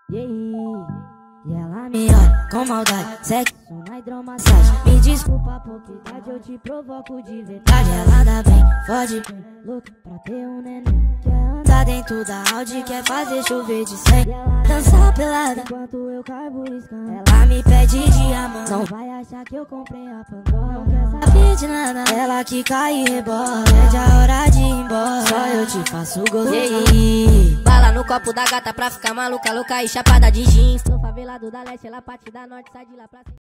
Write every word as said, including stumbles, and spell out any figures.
E ela me olha com maldade, sexo na hidromassagem. Me desculpa porque idade eu te provoco de verdade. Ela dá bem, fode bem, louca pra ter um neném. Quer andar dentro da Audi, quer fazer chover de cem. Dançar pelada enquanto eu carbo riscando. Ela me pede diamante, não vai achar que eu comprei a Pandora. Não quer saber de nada, ela que cai e rebola. Pede a hora de ir embora, só eu te faço gozar. Bala no copo da gata pra ficar maluca, louca e chapada de jeans. Sou favelado da leste, ela parte da norte, sai de lá pra cima.